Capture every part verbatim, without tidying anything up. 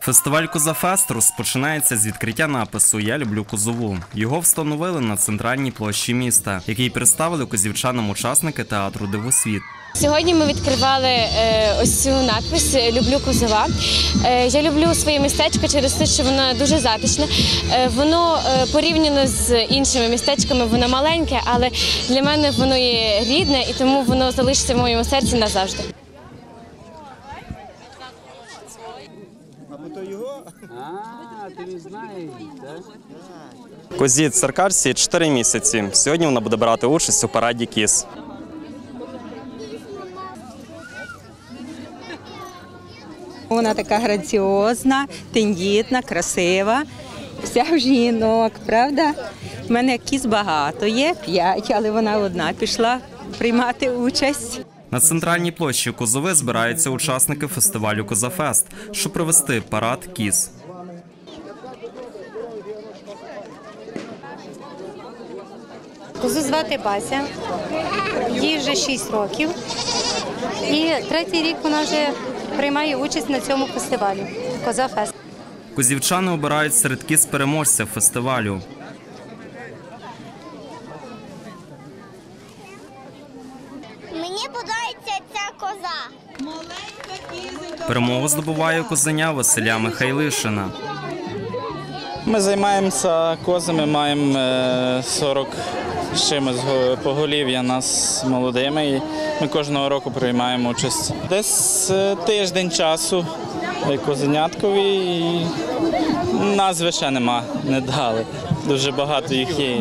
Фестиваль «Козафест» розпочинається з відкриття напису «Я люблю Козову». Його встановили на центральній площі міста, який представили козівчанам учасники театру «Дивосвіт». Сьогодні ми відкривали е, ось цю надпис «Люблю Козова». Е, я люблю своє містечко через те, що воно дуже затишне. Е, воно е, порівняно з іншими містечками, воно маленьке, але для мене воно є рідне і тому воно залишиться в моєму серці назавжди. А, ти не знаєш, так? Козі циркарці чотири місяці. Сьогодні вона буде брати участь у параді кіз. Вона така граціозна, тендітна, красива, вся в жінок, правда? У мене кіз багато є, п'ять, але вона одна пішла приймати участь. На центральній площі Козови збираються учасники фестивалю «Козафест», щоб провести парад кіз. Козу звати Бася, їй вже шість років. І третій рік вона вже приймає участь на цьому фестивалі «Козафест». Козівчани обирають серед кіз переможця фестивалю. Мені подобається ця коза. Перемогу здобуває козеня Василя Михайлишина. Ми займаємося козами, маємо сорок з чимось поголів'я нас молодими. І ми кожного року приймаємо участь. Десь тиждень часу козеняткові, і назви ще нема, не дали. Дуже багато їх є.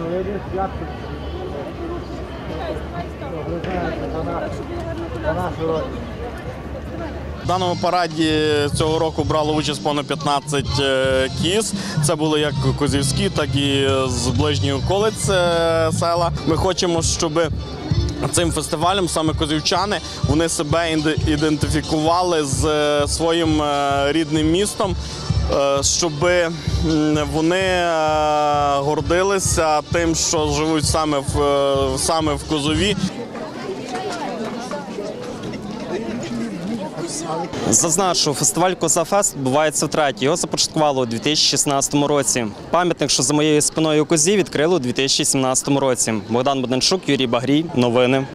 В даному параді цього року брало участь понад п'ятнадцять кіз. Це були як козівські, так і з ближніх околиць села. Ми хочемо, щоб цим фестивалем саме козівчани вони себе ідентифікували з своїм рідним містом, щоб вони гордилися тим, що живуть саме в, саме в Козові. Зазначу, фестиваль «Козафест» відбувається втретє. Його започаткували у дві тисячі шістнадцятому році. Пам'ятник, що за моєю спиною козі, відкрили у дві тисячі сімнадцятому році. Богдан Боденчук, Юрій Багрій. Новини.